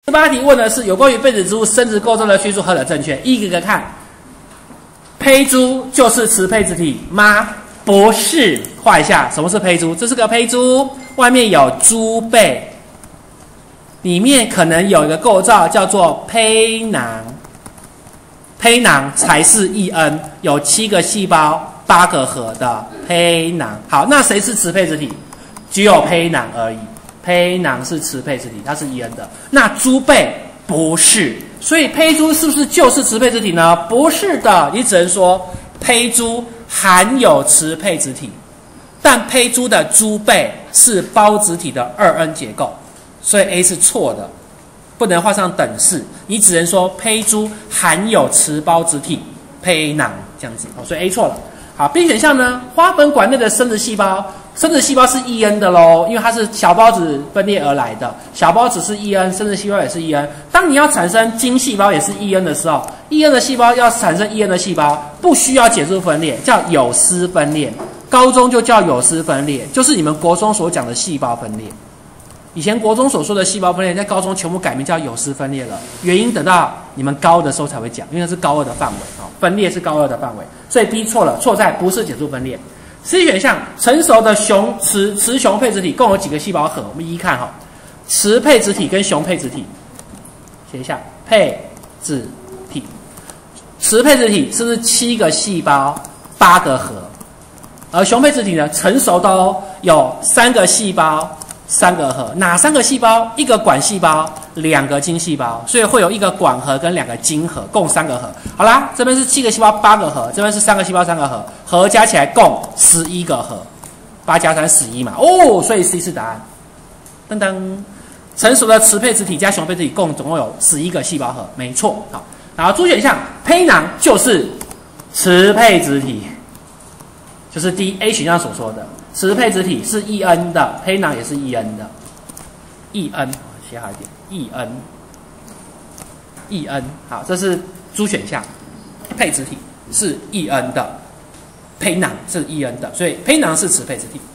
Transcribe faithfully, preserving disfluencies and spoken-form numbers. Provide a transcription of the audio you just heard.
第八题问的是有关于被子植物生殖构造的叙述何者正确？一个一个看。胚珠就是雌配子体吗？不是。画一下，什么是胚珠？这是个胚珠，外面有珠背，里面可能有一个构造叫做胚囊。胚囊才是 E N， 有七个细胞、八个核的胚囊。好，那谁是雌配子体？只有胚囊而已。胚囊是雌配子体，它是 E N 的。那珠背不是，所以胚珠是不是就是雌配子体呢？不是的，你只能说胚珠含有雌配子体，但胚珠的珠背是孢子体的二 N 结构，所以 A 是错的，不能画上等式。你只能说胚珠含有雌孢子体胚囊这样子，所以 A 错了。好 ，B 选项呢？花粉管内的生殖细胞。生殖细胞是 E N 的咯，因为它是小孢子分裂而来的，小孢子是 E N， 生殖细胞也是 E N。当你要产生精细胞也是 E N 的时候 ，E N 的细胞要产生 E N 的细胞，不需要减数分裂，叫有丝分裂。高中就叫有丝分裂，就是你们国中所讲的细胞分裂。以前国中所说的细胞分裂，在高中全部改名叫有丝分裂了。原因等到你们高的时候才会讲，因为那是高二的范围哦，分裂是高二的范围，所以 B 错了，错在不是减数分裂。C 选项，成熟的雄雌雌雄配子体共有几个细胞核？我们一一看哈，雌配子体跟雄配子体，写一下配子体，雌配子体是不是七个细胞八个核？而雄配子体呢，成熟的哦，有三个细胞三个核，哪三个细胞？一个管细胞，两个精细胞，所以会有一个管核跟两个精核，共三个核。好啦，这边是七个细胞八个核，这边是三个细胞三个核，核加起来共十一个核，八加三十一嘛。哦，所以 C 是答案。噔噔，成熟的雌配子体加雄配子体共总共有十一个细胞核，没错。好，然后 D 选项，胚囊就是雌配子体，就是 D A 选项所说的。雌配子体是 E N 的，胚囊也是 E N 的 ，E N 写好一点 ，E N，E N 好，这是 D 选项，配子体是 E N 的，胚囊是 E N 的，所以胚囊是雌配子体。